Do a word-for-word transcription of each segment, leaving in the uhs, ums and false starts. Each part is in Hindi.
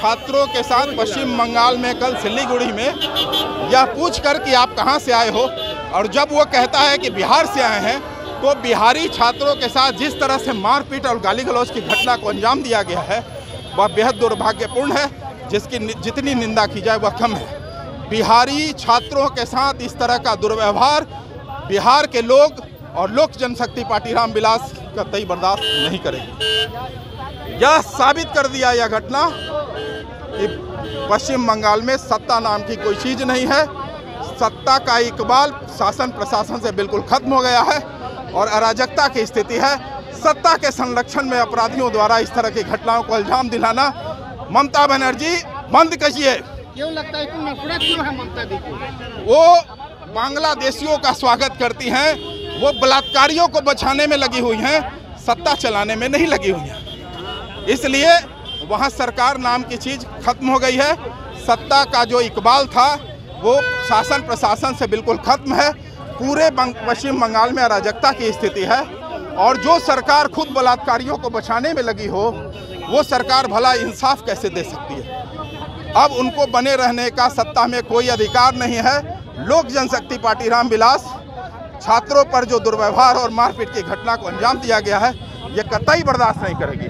छात्रों के साथ पश्चिम बंगाल में कल सिलीगुड़ी में यह पूछकर कि आप कहां से आए हो, और जब वो कहता है कि बिहार से आए हैं, तो बिहारी छात्रों के साथ जिस तरह से मारपीट और गाली गलौज की घटना को अंजाम दिया गया है वह बेहद दुर्भाग्यपूर्ण है, जिसकी जितनी निंदा की जाए वह कम है। बिहारी छात्रों के साथ इस तरह का दुर्व्यवहार बिहार के लोग और लोक जनशक्ति पार्टी रामविलास कतई बर्दाश्त नहीं करेगी। यह साबित कर दिया यह घटना कि पश्चिम बंगाल में सत्ता नाम की कोई चीज़ नहीं है। सत्ता का इकबाल शासन प्रशासन से बिल्कुल खत्म हो गया है और अराजकता की स्थिति है। सत्ता के संरक्षण में अपराधियों द्वारा इस तरह की घटनाओं को अंजाम दिलाना ममता बनर्जी बंद कीजिए। क्यों लगता है कि नफरत क्यों है ममता दी को? वो बांग्लादेशियों का स्वागत करती हैं, वो बलात्कारियों को बचाने में लगी हुई हैं, सत्ता चलाने में नहीं लगी हुई हैं। इसलिए वहाँ सरकार नाम की चीज़ खत्म हो गई है। सत्ता का जो इकबाल था वो शासन प्रशासन से बिल्कुल खत्म है। पूरे पश्चिम बंगाल में अराजकता की स्थिति है और जो सरकार खुद बलात्कारियों को बचाने में लगी हो वो सरकार भला इंसाफ कैसे दे सकती है? अब उनको बने रहने का सत्ता में कोई अधिकार नहीं है। लोक जनशक्ति पार्टी रामविलास छात्रों पर जो दुर्व्यवहार और मारपीट की घटना को अंजाम दिया गया है ये कतई बर्दाश्त नहीं करेगी।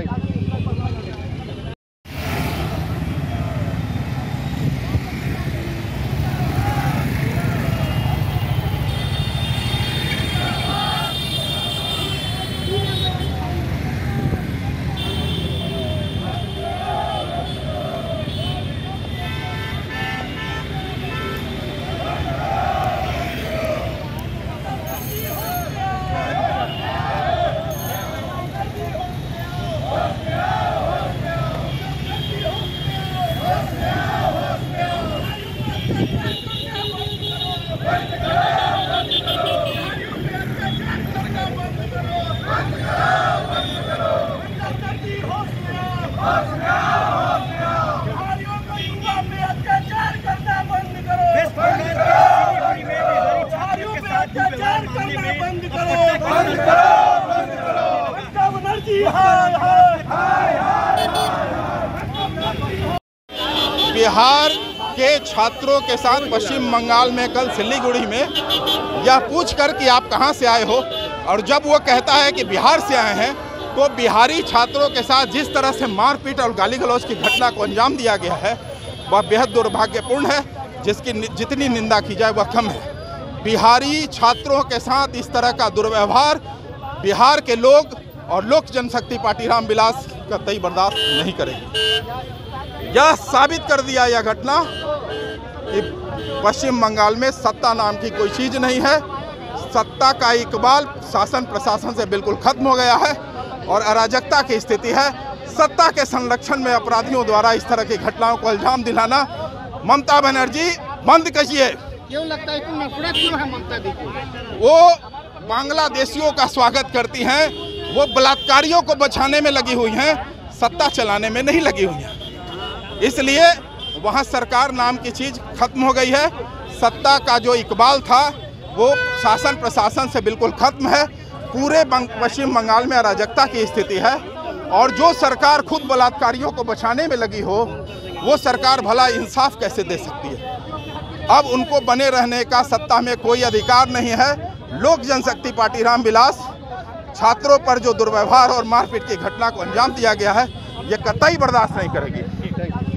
बिहार के छात्रों के साथ पश्चिम बंगाल में कल सिलीगुड़ी में यह पूछकर कि आप कहां से आए हो, और जब वो कहता है कि बिहार से आए हैं, तो बिहारी छात्रों के साथ जिस तरह से मारपीट और गाली गलौज की घटना को अंजाम दिया गया है वह बेहद दुर्भाग्यपूर्ण है, जिसकी जितनी निंदा की जाए वह कम है। बिहारी छात्रों के साथ इस तरह का दुर्व्यवहार बिहार के लोग और लोक जनशक्ति पार्टी रामविलास कतई बर्दाश्त नहीं करेगी। यह साबित कर दिया यह घटना कि पश्चिम बंगाल में सत्ता नाम की कोई चीज़ नहीं है। सत्ता का इकबाल शासन प्रशासन से बिल्कुल खत्म हो गया है और अराजकता की स्थिति है। सत्ता के संरक्षण में अपराधियों द्वारा इस तरह की घटनाओं को अंजाम दिलाना ममता बनर्जी बंद कीजिए। क्यों लगता है कि नफरत क्यों है ममता दी को? वो बांग्लादेशियों का स्वागत करती हैं, वो बलात्कारियों को बचाने में लगी हुई हैं, सत्ता चलाने में नहीं लगी हुई हैं। इसलिए वहाँ सरकार नाम की चीज़ खत्म हो गई है। सत्ता का जो इकबाल था वो शासन प्रशासन से बिल्कुल खत्म है। पूरे पश्चिम बंगाल में अराजकता की स्थिति है और जो सरकार खुद बलात्कारियों को बचाने में लगी हो वो सरकार भला इंसाफ कैसे दे सकती है? अब उनको बने रहने का सत्ता में कोई अधिकार नहीं है। लोक जनशक्ति पार्टी रामविलास छात्रों पर जो दुर्व्यवहार और मारपीट की घटना को अंजाम दिया गया है ये कतई बर्दाश्त नहीं करेगी।